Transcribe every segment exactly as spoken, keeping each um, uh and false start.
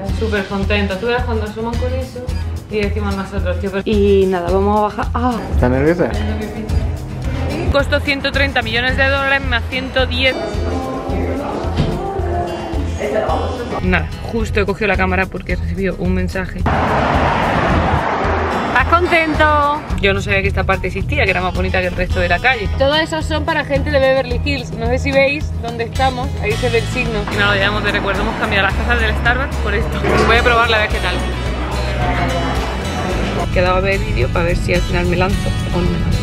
súper contenta. Tú verás cuando asoman con eso y decimos nosotros, tío. Y nada, vamos a bajar. Ah. ¿Estás nerviosa? Costó ciento treinta millones de dólares más ciento diez. Nada, justo he cogido la cámara porque he recibido un mensaje. ¿Estás contento? Yo no sabía que esta parte existía, que era más bonita que el resto de la calle. Todos esos son para gente de Beverly Hills. No sé si veis dónde estamos, ahí se ve el signo. Y no lo llevamos de recuerdo, hemos cambiado las tazas del Starbucks por esto. Voy a probarla a ver qué tal. He quedado a ver el vídeo para ver si al final me lanzo o no me lanzo.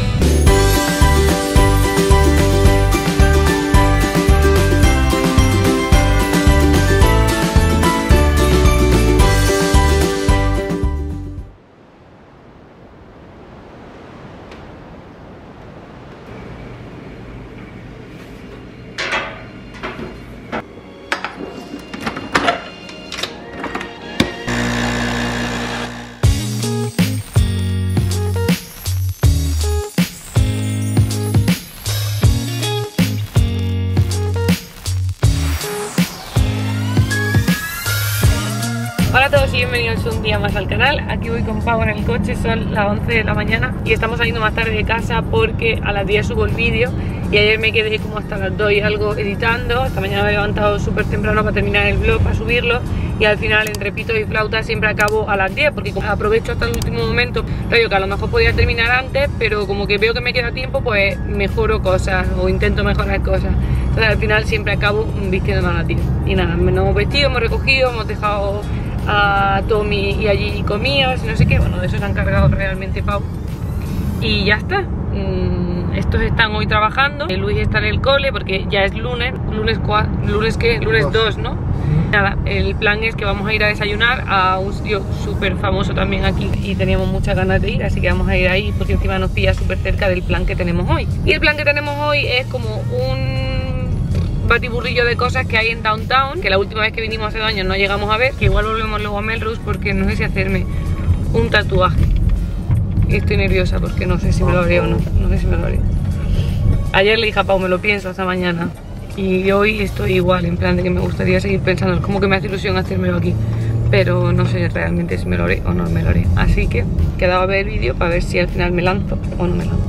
Hola a todos y bienvenidos un día más al canal. Aquí voy con Pau en el coche, son las once de la mañana y estamos saliendo más tarde de casa porque a las diez subo el vídeo y ayer me quedé como hasta las dos y algo editando. Esta mañana me he levantado súper temprano para terminar el vlog, para subirlo, y al final entre pitos y flautas siempre acabo a las diez porque como aprovecho hasta el último momento, rollo que a lo mejor podía terminar antes, pero como que veo que me queda tiempo, pues mejoro cosas o intento mejorar cosas. Entonces al final siempre acabo vistiéndome a las diez. Y nada, nos hemos vestido, hemos recogido, hemos dejado a Tommy y allí comidas y no sé qué. Bueno, de eso se han encargado realmente Pau y ya está. mm, estos están hoy trabajando, Luis está en el cole porque ya es lunes. Lunes cuatro, lunes qué, lunes dos, ¿no? Nada, el plan es que vamos a ir a desayunar a un sitio súper famoso también aquí y teníamos muchas ganas de ir, así que vamos a ir ahí porque encima nos pilla súper cerca del plan que tenemos hoy. Y el plan que tenemos hoy es como un batiburrillo de cosas que hay en Downtown, que la última vez que vinimos hace dos años no llegamos a ver, que igual volvemos luego a Melrose porque no sé si hacerme un tatuaje. Y estoy nerviosa porque no sé si me lo haré o no, no sé si me lo haré. Ayer le dije a Pau, me lo pienso hasta mañana, y hoy estoy igual, en plan de que me gustaría seguir pensando, como que me hace ilusión hacérmelo aquí, pero no sé realmente si me lo haré o no me lo haré. Así que quedaba a ver el vídeo para ver si al final me lanzo o no me lanzo.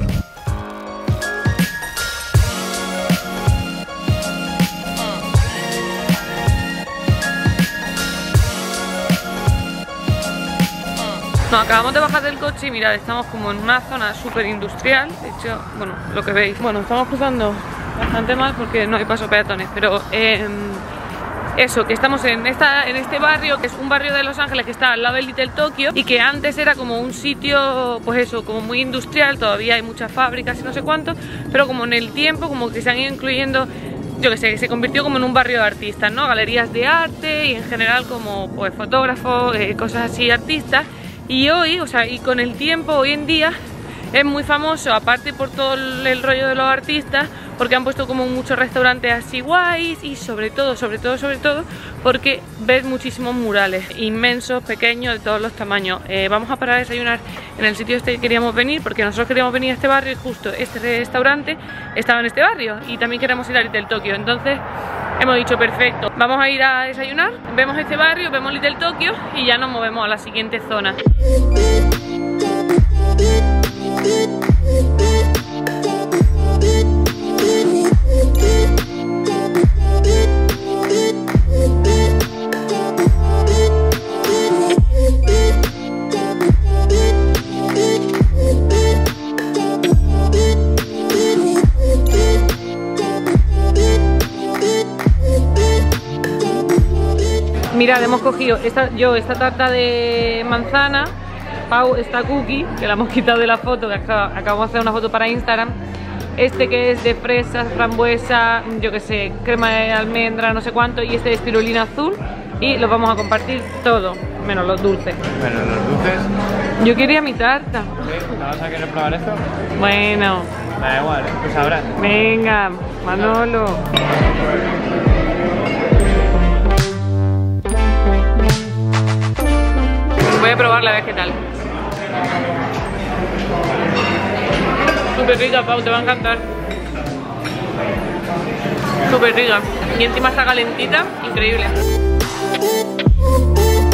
Nos acabamos de bajar del coche y mirad, estamos como en una zona súper industrial. De hecho, bueno, lo que veis, bueno, estamos cruzando bastante mal porque no hay paso peatones, pero eh, eso, que estamos en, esta, en este barrio, que es un barrio de Los Ángeles que está al lado del Little Tokyo y que antes era como un sitio, pues eso, como muy industrial. Todavía hay muchas fábricas y no sé cuánto, pero como en el tiempo como que se han ido incluyendo, yo que sé, que se convirtió como en un barrio de artistas, ¿no? Galerías de arte y en general como pues fotógrafos, eh, cosas así, artistas. Y hoy, o sea, y con el tiempo, hoy en día es muy famoso, aparte por todo el rollo de los artistas, porque han puesto como muchos restaurantes así guays y sobre todo, sobre todo, sobre todo, porque ves muchísimos murales, inmensos, pequeños, de todos los tamaños. Eh, vamos a parar a desayunar en el sitio este que queríamos venir, porque nosotros queríamos venir a este barrio y justo este restaurante estaba en este barrio y también queremos ir a Little Tokyo. Entonces hemos dicho, perfecto, vamos a ir a desayunar, vemos este barrio, vemos Little Tokyo y ya nos movemos a la siguiente zona. Mirad, hemos cogido esta, yo esta tarta de manzana, Pau esta cookie, que la hemos quitado de la foto, que acabamos de hacer una foto para Instagram. Este que es de fresas, frambuesa, yo que sé, crema de almendra, no sé cuánto, y este de espirulina azul. Y los vamos a compartir todo, menos los dulces. Menos los dulces. Yo quería mi tarta. ¿Sí? ¿No vas a querer probar esto? Bueno. Da igual, pues sabrás. Venga, Manolo. Voy a probarla a ver qué tal. Súper rica, Pau, te va a encantar. Súper rica. Y encima está calentita, increíble.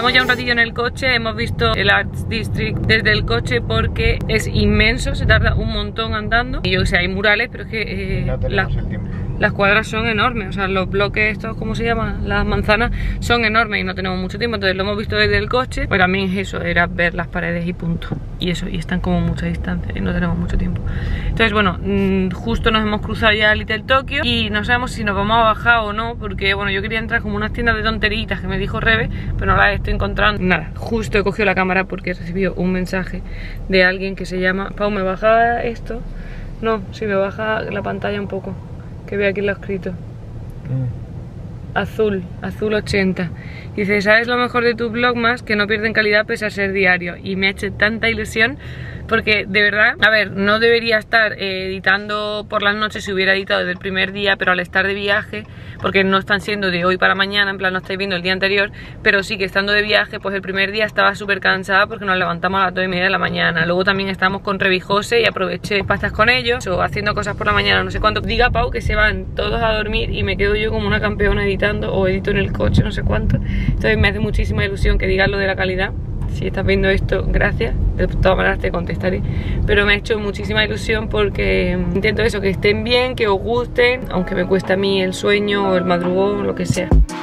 llevamos ya un ratillo en el coche, hemos visto el Arts District desde el coche porque es inmenso, se tarda un montón andando. Y yo sé, hay murales, pero es que eh, no tenemos la, el tiempo. Las cuadras son enormes, o sea, los bloques estos, ¿cómo se llaman? Las manzanas son enormes y no tenemos mucho tiempo, entonces lo hemos visto desde el coche. Pues también es eso, era ver las paredes y punto. Y eso, y están como a mucha distancia y no tenemos mucho tiempo. Entonces, bueno, mmm, justo nos hemos cruzado ya a Little Tokyo y no sabemos si nos vamos a bajar o no, porque, bueno, yo quería entrar como unas tiendas de tonteritas que me dijo Rebe, pero no las estoy encontrando. Nada, justo he cogido la cámara porque he recibido un mensaje de alguien que se llama... Pau, ¿me baja esto? No, si me baja la pantalla un poco, que veo aquí lo escrito. Mm. Azul, azul ochenta. Dice, ¿sabes lo mejor de tu blog más? Que no pierden calidad pese a ser diario. Y me ha hecho tanta ilusión porque de verdad, a ver, no debería estar eh, editando por las noches si hubiera editado desde el primer día, pero al estar de viaje, porque no están siendo de hoy para mañana, en plan no estáis viendo el día anterior, pero sí que estando de viaje, pues el primer día estaba súper cansada porque nos levantamos a las dos y media de la mañana. Luego también estábamos con Revijose y aproveché pastas con ellos, o haciendo cosas por la mañana, no sé cuánto. Diga Pau que se van todos a dormir y me quedo yo como una campeona editando, o edito en el coche, no sé cuánto. Entonces me hace muchísima ilusión que digas lo de la calidad. Si estás viendo esto, gracias, de todas maneras te contestaré, pero me ha hecho muchísima ilusión porque intento eso, que estén bien, que os gusten, aunque me cuesta a mí el sueño o el madrugón, lo que sea.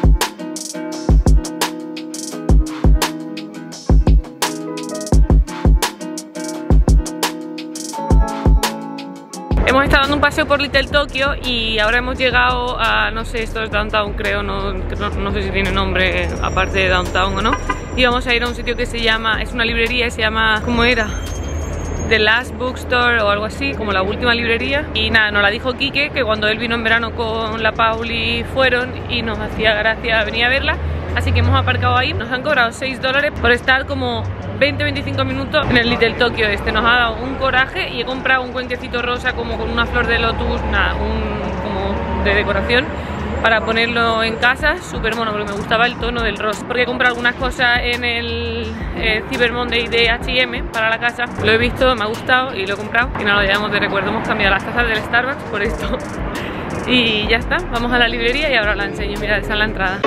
Hemos estado dando un paseo por Little Tokyo y ahora hemos llegado a, no sé, esto es Downtown creo, no, no, no sé si tiene nombre aparte de Downtown o no. Y vamos a ir a un sitio que se llama, es una librería y se llama, ¿cómo era? The Last Bookstore o algo así, como la última librería. Y nada, nos la dijo Quique, que cuando él vino en verano con la Pauli fueron y nos hacía gracia venir a verla. Así que hemos aparcado ahí, nos han cobrado seis dólares por estar como veinte a veinticinco minutos en el Little Tokyo este. Nos ha dado un coraje y he comprado un cuenquecito rosa como con una flor de lotus, nada, un, como de decoración, para ponerlo en casa, súper mono, porque me gustaba el tono del rosa. Porque he comprado algunas cosas en el eh, Cyber Monday de H y M para la casa. Lo he visto, me ha gustado y lo he comprado. Y nada, lo llevamos de recuerdo, hemos cambiado las tazas del Starbucks por esto. Y ya está, vamos a la librería y ahora la enseño. Mira, esa es la entrada.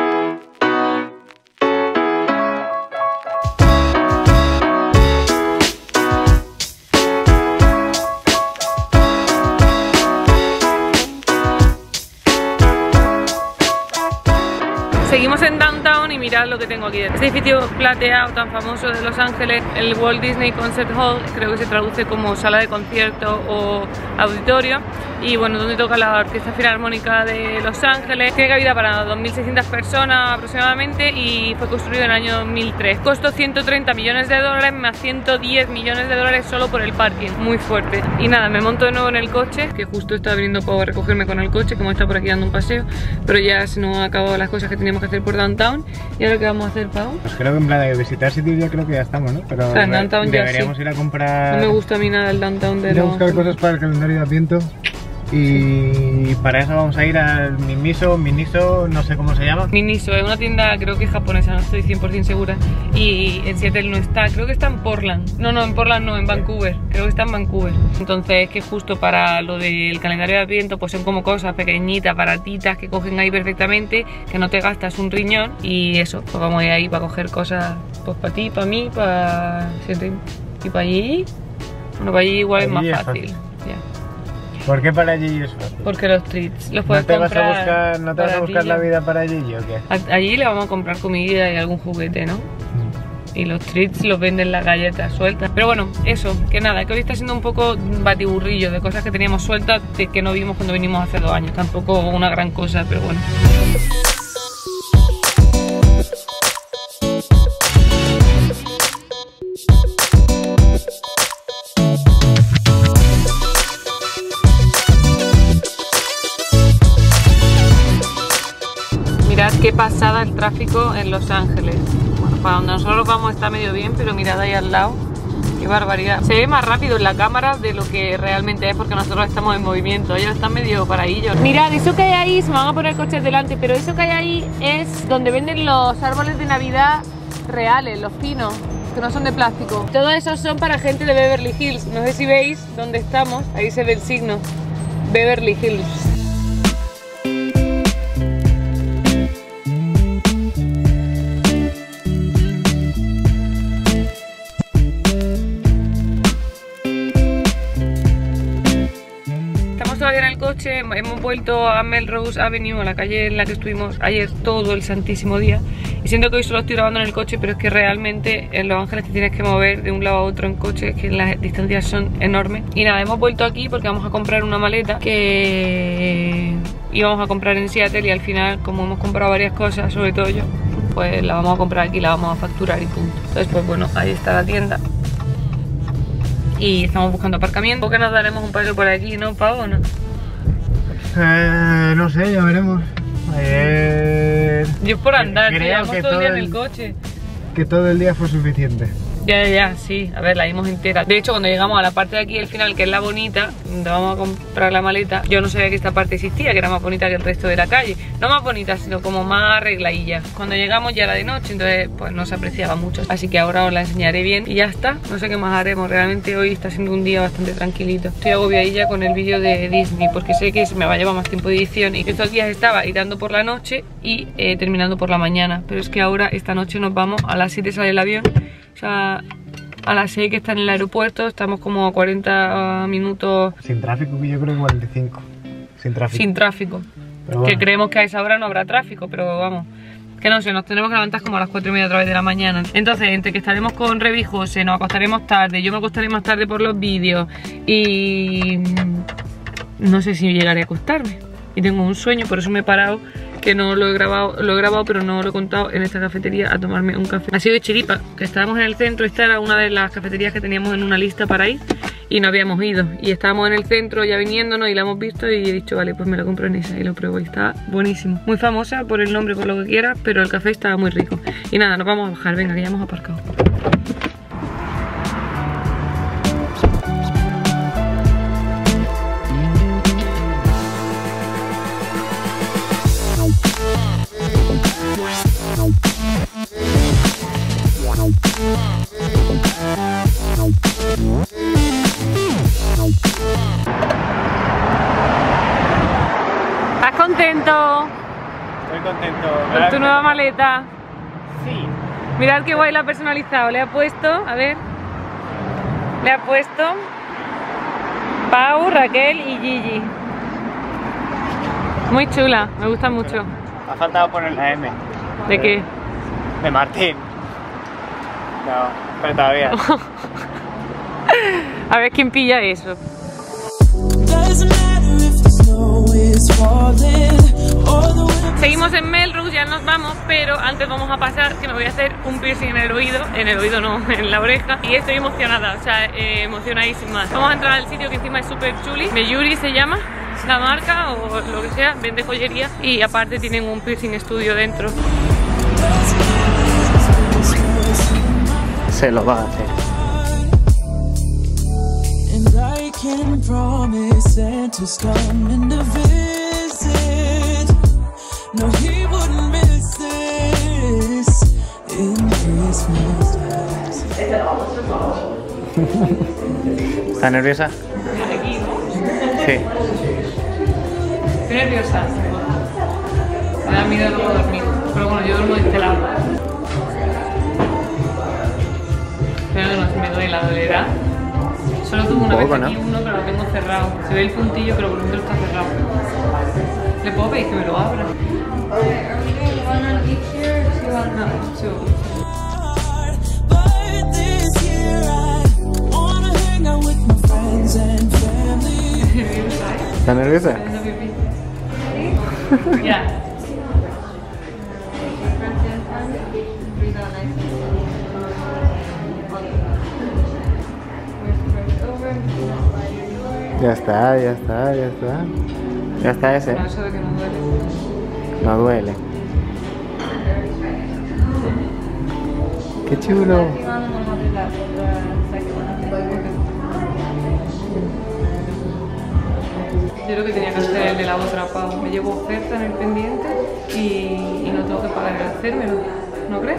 Seguimos en Downtown y mirad lo que tengo aquí. Este edificio plateado tan famoso de Los Ángeles, el Walt Disney Concert Hall, creo que se traduce como sala de concierto o auditorio. Y bueno, donde toca la Orquesta Filarmónica de Los Ángeles. Tiene cabida para dos mil seiscientas personas aproximadamente y fue construido en el año dos mil tres. Costó ciento treinta millones de dólares más ciento diez millones de dólares solo por el parking. Muy fuerte. Y nada, me monto de nuevo en el coche, que justo estaba viniendo para recogerme con el coche, como está por aquí dando un paseo, pero ya se nos han acabado las cosas que teníamos que hacer por Downtown. ¿Y ahora qué vamos a hacer, Pau? Pues creo que en plan de visitar sitios ya creo que ya estamos, ¿no? Pero o sea, en Downtown ya deberíamos sí. ir a comprar... No me gusta a mí nada el Downtown de Ir a los... buscar cosas para el calendario de Adviento. Y para eso vamos a ir al Miniso, Miniso, no sé cómo se llama. Miniso, es una tienda creo que japonesa, no estoy cien por cien segura. Y en Seattle no está, creo que está en Portland. No, no, en Portland no, en Vancouver. Creo que está en Vancouver. Entonces es que justo para lo del calendario de Adviento pues son como cosas pequeñitas, baratitas, que cogen ahí perfectamente, que no te gastas un riñón. Y eso, pues vamos a ir ahí para coger cosas pues para ti, para mí, para... y para allí. Bueno, para allí igual es más fácil. Ya. ¿Por qué para allí es fácil? Porque los treats los puedes ¿No te vas comprar a buscar, ¿no te vas a buscar la vida para allí o qué? Allí le vamos a comprar comida y algún juguete, ¿no? Mm. Y los treats los venden las galletas sueltas. Pero bueno, eso, que nada, que hoy está siendo un poco batiburrillo de cosas que teníamos sueltas de que no vimos cuando vinimos hace dos años. Tampoco una gran cosa, pero bueno. Mirad qué pasada el tráfico en Los Ángeles. Bueno, para donde nosotros vamos está medio bien, pero mirad ahí al lado. Qué barbaridad. Se ve más rápido en la cámara de lo que realmente es porque nosotros estamos en movimiento. Ellos están medio paradillos. Mirad, eso que hay ahí, se me van a poner coches delante, pero eso que hay ahí es donde venden los árboles de Navidad reales, los finos, que no son de plástico. Todos esos son para gente de Beverly Hills. No sé si veis dónde estamos. Ahí se ve el signo. Beverly Hills. coche, hemos vuelto a Melrose Avenue, a la calle en la que estuvimos ayer todo el santísimo día. Y siento que hoy solo estoy grabando en el coche, pero es que realmente en Los Ángeles te tienes que mover de un lado a otro en coche, que las distancias son enormes. Y nada, hemos vuelto aquí porque vamos a comprar una maleta que íbamos a comprar en Seattle y al final, como hemos comprado varias cosas, sobre todo yo, pues la vamos a comprar aquí, la vamos a facturar y punto. Entonces pues bueno, ahí está la tienda. Y estamos buscando aparcamiento. ¿O que nos daremos un paseo por aquí, no, Pau, o no? Eh, no sé, ya veremos. Ayer... Yo por andar, creo llevamos que todo el día todo en el- el coche. Que todo el día fue suficiente. Ya, ya, ya, sí, a ver, la vimos entera. De hecho, cuando llegamos a la parte de aquí, el final, que es la bonita, donde vamos a comprar la maleta, yo no sabía que esta parte existía, que era más bonita que el resto de la calle. No más bonita, sino como más arregladilla. Cuando llegamos ya era de noche, entonces pues no se apreciaba mucho. Así que ahora os la enseñaré bien y ya está. No sé qué más haremos, realmente hoy está siendo un día bastante tranquilito. Estoy agobiadilla con el vídeo de Disney, porque sé que se me va a llevar más tiempo de edición. Y estos días estaba editando por la noche y eh, terminando por la mañana. Pero es que ahora, esta noche nos vamos, a las siete sale el avión. O sea, a las seis que está en el aeropuerto, estamos como a cuarenta minutos Sin tráfico, yo creo que cuarenta y cinco. Sin tráfico. sin tráfico. Pero bueno. Que creemos que a esa hora no habrá tráfico, pero vamos, que no sé, nos tenemos que levantar como a las cuatro y media otra vez de la mañana. Entonces, entre que estaremos con Revi y José, nos acostaremos tarde, yo me acostaré más tarde por los vídeos y no sé si llegaré a acostarme. Y tengo un sueño, por eso me he parado, que no lo he grabado, lo he grabado pero no lo he contado, en esta cafetería a tomarme un café. Ha sido de chiripa, que estábamos en el centro, esta era una de las cafeterías que teníamos en una lista para ir y no habíamos ido. Y estábamos en el centro ya viniéndonos y la hemos visto y he dicho, vale, pues me lo compro en esa y lo pruebo y está buenísimo. Muy famosa por el nombre, por lo que quieras, pero el café estaba muy rico. Y nada, nos vamos a bajar, venga, que ya hemos aparcado. ¿Estás contento Estoy contento. con tu nueva maleta? Sí. Mirad qué guay la ha personalizado. Le ha puesto, a ver, le ha puesto Pau, Raquel y Gigi. Muy chula, me gusta mucho. Ha faltado poner la M. ¿De qué? De Martín. No, pero todavía. A ver quién pilla eso. Seguimos en Melrose, ya nos vamos, pero antes vamos a pasar que me voy a hacer un piercing en el oído, en el oído no, en la oreja, y estoy emocionada, o sea, eh, emocionadísima. Vamos a entrar al sitio que encima es súper chuli, Meyuri se llama la marca o lo que sea, vende joyería y aparte tienen un piercing estudio dentro. Se lo va a hacer. Can promise Santa's coming to visit. No, he wouldn't miss this in Christmas time. ¿Estás nerviosa? Aquí, ¿no? Sí. Estoy nerviosa. Me da miedo luego dormir, pero bueno, yo duermo de este lado. Pero no, si me duele, la dolerá. Solo tuve una Un poco, vez aquí ¿no? uno, pero lo tengo cerrado. Se ve el puntillo, pero por dentro está cerrado. ¿Le puedo pedir que me lo abra? No, sí. But this year I wanna hang out with my friends and family. ¿Estás nerviosa? Ya. Ya está, ya está, ya está. Ya está ese. No, eso de que no duele. No duele. Qué chulo. Yo lo que tenía que hacer el de la otra pago. Me llevo oferta en el pendiente y, y no tengo que pagar el hacérmelo. ¿No crees?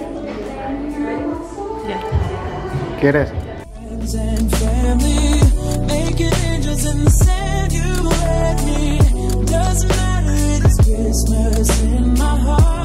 Ya. ¿Quieres? Friends and family, making angels in the sand. You let me. Doesn't matter, it's Christmas in my heart.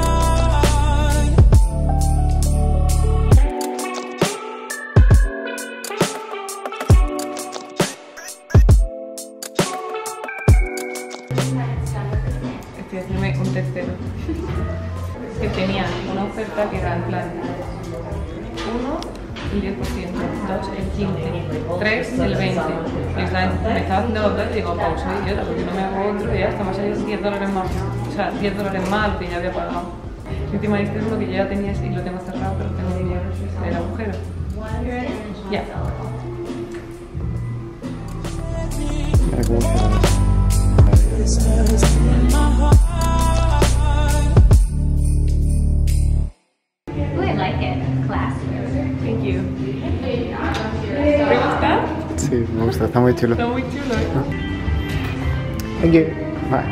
oferta que era en plan uno el diez por ciento, dos el quince por ciento, tres el veinte por ciento. Y estaba, me estaba haciendo los datos y digo, pausa, soy idiota, porque no me hago otro y ya estamos ahí diez dólares más. O sea, diez dólares más lo que ya había pagado. Y encima este es lo que yo ya tenía y lo tengo cerrado, pero tengo dinero del agujero. Ya. Ooh, I like it. Classy. Thank you. ¿Te gusta? Sí, me gusta, está muy chulo. Está muy chulo, ¿eh? Thank you. Vale.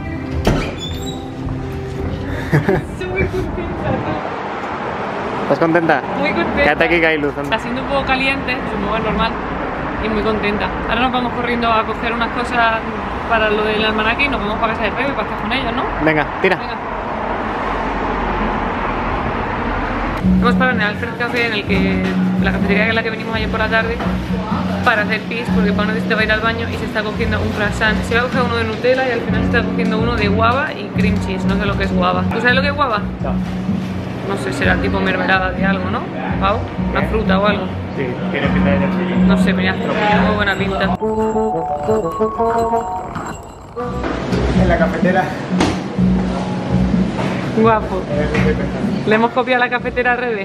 Estoy muy contenta. ¿Estás contenta? Muy contenta. Quédate aquí que hay luz. Está siendo un poco caliente, supongo es normal, y muy contenta. Ahora nos vamos corriendo a coger unas cosas para lo del almanaque y nos vamos para casa de Pepe para estar con ellos, ¿no? Venga, tira. Venga. Hemos parado en el Alfred Café, en el que la cafetería en la que venimos ayer por la tarde, para hacer pis, porque Pau necesitaba ir al baño y se está cogiendo un croissant. Se va a coger uno de Nutella y al final se está cogiendo uno de guava y cream cheese. No sé lo que es guava. ¿Tú sabes lo que es guava? No. No sé, será tipo mermelada de algo, ¿no? Pau, una fruta o algo. Sí, tiene pinta de sí. No sé, mira, tiene muy buena pinta. En la cafetera. Guapo. ¿Le hemos copiado la cafetera al revés?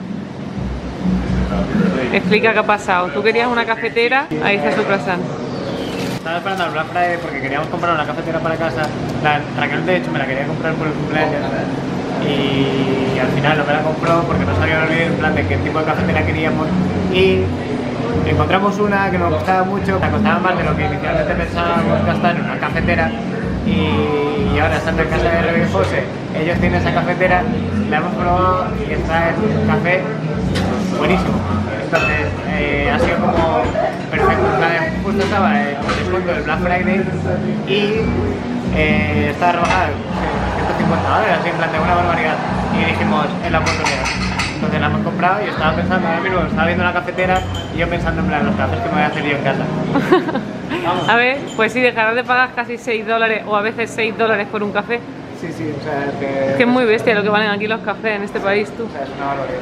Explica qué ha pasado. Tú querías una cafetera, ahí está su croissant. Estaba esperando al Black Friday porque queríamos comprar una cafetera para casa. La Raquel de hecho me la quería comprar por el cumpleaños y al final no me la compró porque no sabía bien en plan de qué tipo de cafetera queríamos y encontramos una que nos gustaba mucho, la costaba más de lo que inicialmente pensábamos gastar en una cafetera y ahora estando en casa de Rebe y José, ellos tienen esa cafetera, la hemos probado y está en un café buenísimo. Entonces eh, ha sido como perfecto, justo estaba el descuento del Black Friday y eh, estaba rebajada ciento cincuenta dólares, así en plan de una barbaridad, y dijimos, es la oportunidad. Entonces la hemos comprado y estaba pensando, ahora mismo estaba viendo la cafetera y yo pensando en plan los cafés que me voy a hacer yo en casa. Vamos. A ver, pues sí, dejarás de pagar casi seis dólares o a veces seis dólares por un café. Sí, sí, o sea, que... Es que es muy bestia lo que valen aquí los cafés en este país, tú. O sea, es una barbaridad.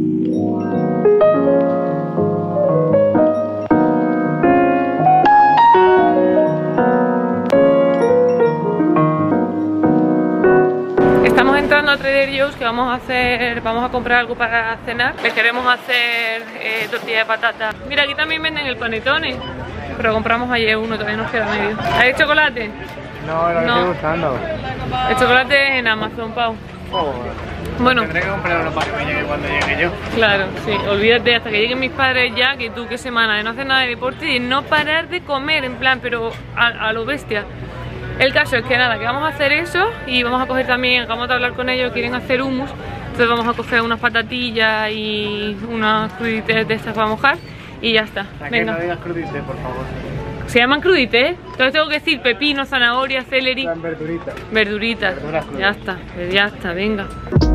Estamos entrando a Trader Joe's, que vamos a hacer, vamos a comprar algo para cenar. Les queremos hacer eh, tortilla de patata. Mira, aquí también venden el panetone, pero compramos ayer uno, todavía nos queda medio. ¿Hay chocolate? No, lo que No. estoy buscando. El chocolate en Amazon, Pau. Oh, Bueno, tendré que comprar uno para que me llegue cuando llegue yo. claro, sí, olvídate hasta que lleguen mis padres ya, que tú qué semana de no hacer nada de deporte y de no parar de comer, en plan, pero a, a lo bestia. El caso es que nada, que vamos a hacer eso y vamos a coger también, acabamos de hablar con ellos, quieren hacer hummus, entonces vamos a coger unas patatillas y unas crudités de estas para mojar y ya está. Raquel, Venga. no digas crudité, por favor. Se llaman crudités, entonces tengo que decir pepino, zanahoria, celery, Plan verdurita. verduritas. Verduras crudas. Ya está, ya está, venga.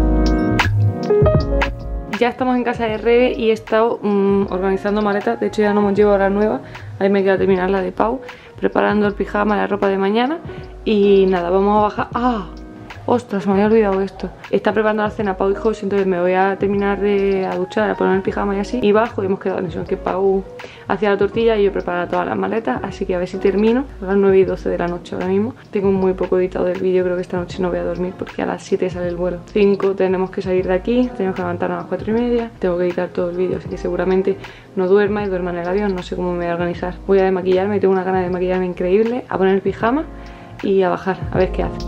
Ya estamos en casa de Rebe y he estado mmm, organizando maletas. De hecho ya no hemos llevado la nueva. Ahí me queda terminar la de Pau. Preparando el pijama, la ropa de mañana. Y nada, vamos a bajar. ¡Ah! Ostras, me había olvidado esto. Está preparando la cena Pau y José, entonces me voy a terminar de a duchar, a poner el pijama y así. Y bajo y hemos quedado en eso, en que Pau hacía la tortilla y yo preparaba todas las maletas. Así que a ver si termino. A las nueve y doce de la noche ahora mismo. Tengo muy poco editado del vídeo, creo que esta noche no voy a dormir porque a las siete sale el vuelo. cinco tenemos que salir de aquí, tenemos que levantarnos a las cuatro y media. Tengo que editar todo el vídeo, así que seguramente no duerma y duerma en el avión. No sé cómo me voy a organizar. Voy a desmaquillarme, tengo una gana de maquillarme increíble. A poner el pijama y a bajar, a ver qué hace.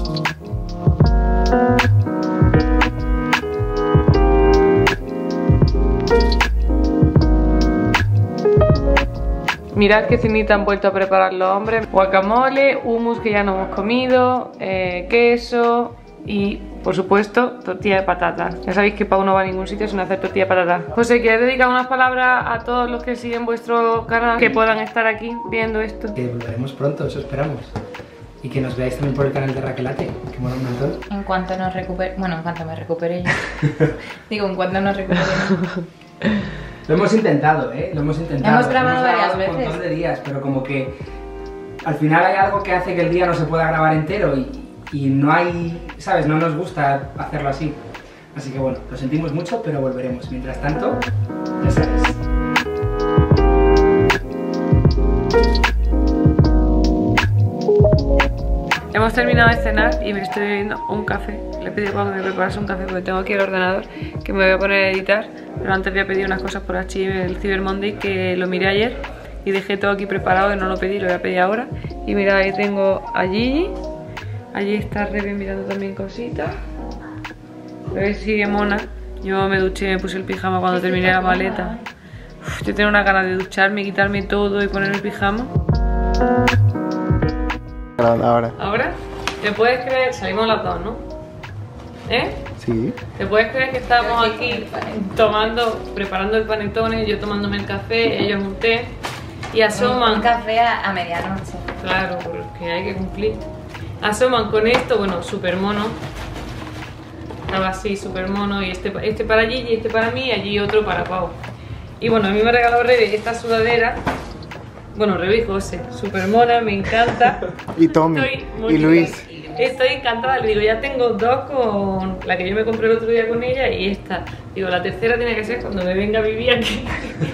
Mirad qué cenita han vuelto a preparar los hombres. Guacamole, hummus que ya no hemos comido, eh, queso y, por supuesto, tortilla de patata. Ya sabéis que Pau no va a ningún sitio sin hacer tortilla de patata. José, ¿quieres dedicar unas palabras a todos los que siguen vuestro canal que puedan estar aquí viendo esto? Que volveremos pronto, eso esperamos. Y que nos veáis también por el canal de Raquelate, que mola un montón. En cuanto nos recupere... Bueno, en cuanto me recupere yo. Digo, en cuanto nos recupere. Lo hemos intentado, ¿eh? Lo hemos intentado. Hemos grabado varias un veces. montón de días, pero como que al final hay algo que hace que el día no se pueda grabar entero y, y no hay, ¿sabes? No nos gusta hacerlo así. Así que bueno, lo sentimos mucho, pero volveremos. Mientras tanto, ya sabes. Hemos terminado de cenar y me estoy bebiendo un café. Le he pedido a Pau que me preparase un café porque tengo aquí el ordenador que me voy a poner a editar. Pero antes voy a pedir unas cosas por H y M del Cyber Monday que lo miré ayer y dejé todo aquí preparado y no lo pedí, lo voy a pedir ahora. Y mira, ahí tengo a Gigi. Allí está Rebe mirando también cositas. Rebe sigue mona. Yo me duché y me puse el pijama cuando terminé la maleta. Uf, yo tengo una ganas de ducharme, quitarme todo y poner el pijama. Ahora. ¿Ahora? ¿Te puedes creer? Salimos las dos, ¿no? ¿Eh? Sí. ¿Te puedes creer que estábamos aquí tomando, preparando el panetone, yo tomándome el café, ellos un té y asoman... Un café a, a medianoche. Claro, porque hay que cumplir. Asoman con esto, bueno, súper mono. Algo así, súper mono. Y este, este para Gigi, este para mí y allí otro para Pau. Y bueno, a mí me regaló Rebe esta sudadera. Bueno, Rebe y José, súper mona, me encanta. Y Tommy, y Luis. Estoy encantada, le digo, ya tengo dos con la que yo me compré el otro día con ella y esta. Digo, la tercera tiene que ser cuando me venga a vivir aquí.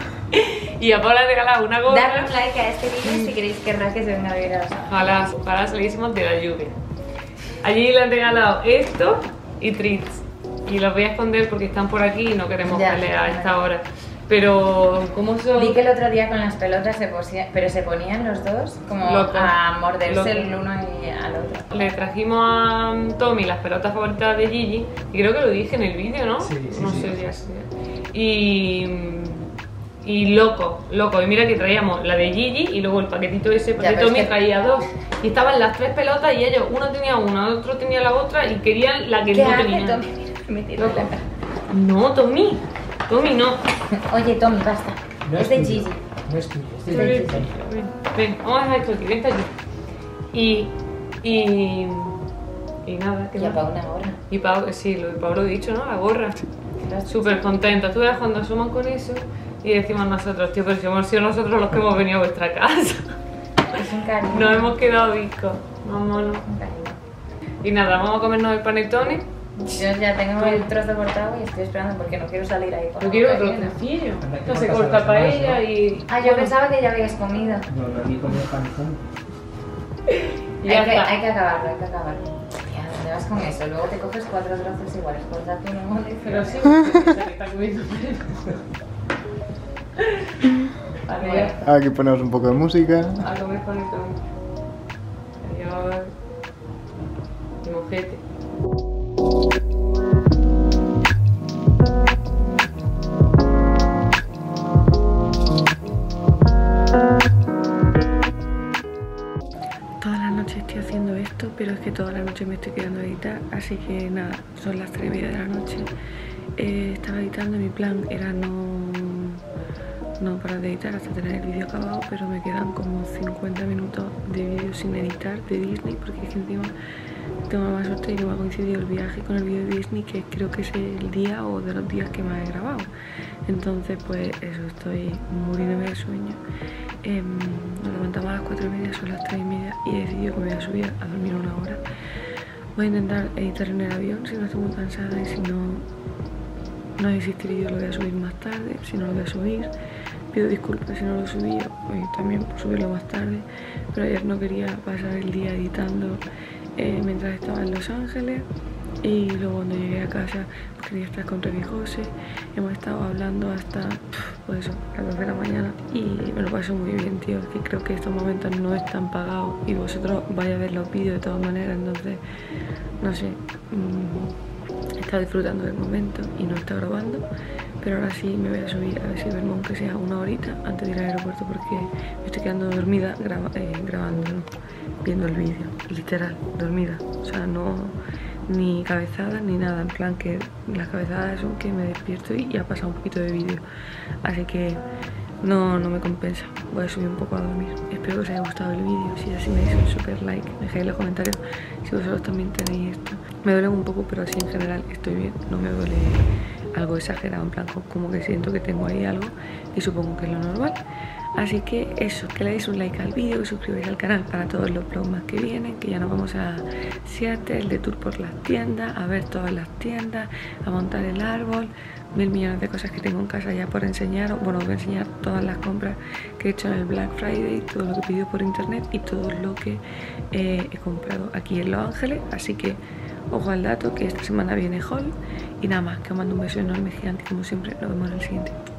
Y a Pau le he regalado una gorra. Darle un like a este vídeo si queréis que Raque se venga a vivir a los Ángeles. Ojalá, ojalá saliésemos de la lluvia. Allí le han regalado esto y treats. Y los voy a esconder porque están por aquí y no queremos Ya, pelear a ya. esta hora. Pero, ¿cómo son? Vi que el otro día con las pelotas se ponían, pero se ponían los dos como Locos. a morderse Locos. el uno y al otro. Le trajimos a Tommy las pelotas favoritas de Gigi. Y creo que lo dije en el vídeo, ¿no? Sí, sí, no sí. sé, ya sé. Y... Y loco, loco. Y mira que traíamos la de Gigi y luego el paquetito ese, porque Ya, pero Tommy es que- traía dos. Y estaban las tres pelotas y ellos, uno tenía una, otro tenía la otra y querían la que ¿Qué no hace tenía. Tommy? Me tiro Loco. la cara. No, Tommy. Tommy no. Oye, Tommy, basta. No es de tuyo, Gigi. No es tuyo, es de Ven, Gigi. ven, ven, vamos a dejar esto aquí, vente aquí. Y. Y. Y nada, ¿qué Y a más? Pau una gorra. Y Pau, sí, lo de Pau lo he dicho, ¿no? La gorra. Súper contenta. Tú verás cuando asoman con eso y decimos nosotros, tío, pero si hemos sido nosotros los que hemos venido a vuestra casa. Es un cariño. Nos hemos quedado discos. Vámonos. Un cariño. Y nada, vamos a comernos el panetone. Yo ya tengo el trozo cortado y estoy esperando porque no quiero salir ahí con Yo la quiero boca otro llena. trocillo. Anda, que No se cortas a corta los para demás, ella ¿no? y. Ah, yo bueno, pensaba que ya habías comido. No, no, ni comer panetón. y ya hay, que, está. hay que acabarlo, hay que acabarlo. Tía, ¿dónde vas con eso? Luego te coges cuatro trozos iguales, cortate uno mole. Pero sí, porque se está comiendo. Vale, ya está. Aquí ponemos un poco de música. A comer panetone. Adiós. Mi mojete. Todas las noches estoy haciendo esto, pero es que todas las noches me estoy quedando a editar, así que nada, son las tres y media de la noche. Eh, estaba editando y mi plan era no, no parar de editar hasta tener el vídeo acabado, pero me quedan como cincuenta minutos de vídeo sin editar de Disney, porque es que encima tengo la mala suerte y no me ha coincidido el viaje con el vídeo de Disney, que creo que es el día o de los días que más he grabado. Entonces pues eso, estoy muriéndome de sueño. Eh, nos levantamos a las cuatro y media, son las tres y media y he decidido que me voy a subir a dormir una hora. Voy a intentar editar en el avión si no estoy muy cansada y si no, no existiré yo, lo voy a subir más tarde, si no lo voy a subir. Pido disculpas si no lo subí yo, y también por subirlo más tarde, pero ayer no quería pasar el día editando eh, mientras estaba en Los Ángeles. Y luego cuando llegué a casa pues quería estar con Rebe y José. Hemos estado hablando hasta pues eso, las dos de la mañana y me lo paso muy bien, tío. Es que creo que estos momentos no están pagados y vosotros vais a ver los vídeos de todas maneras, entonces no sé, mmm, he estado disfrutando del momento y no he estado grabando, pero ahora sí me voy a subir a ver si duermo aunque sea una horita antes de ir al aeropuerto porque me estoy quedando dormida graba, eh, grabando, ¿no? Viendo el vídeo, literal, dormida, o sea, no ni cabezadas ni nada, en plan que las cabezadas son que me despierto y ya ha pasado un poquito de vídeo, así que no, no me compensa, voy a subir un poco a dormir. Espero que os haya gustado el vídeo, si es así me deis un super like, dejad en los comentarios si vosotros también tenéis esto. Me duele un poco pero así en general estoy bien, no me duele algo exagerado, en plan como que siento que tengo ahí algo y supongo que es lo normal. Así que eso, que le deis un like al vídeo, que suscribáis al canal para todos los vlogs más que vienen, que ya nos vamos a Seattle de tour por las tiendas, a ver todas las tiendas, a montar el árbol, mil millones de cosas que tengo en casa ya por enseñaros. Bueno, os voy a enseñar todas las compras que he hecho en el Black Friday, todo lo que he pedido por internet y todo lo que eh, he comprado aquí en Los Ángeles. Así que ojo al dato, que esta semana viene haul. Y nada más, que os mando un beso enorme, gigante, como siempre. Nos vemos en el siguiente.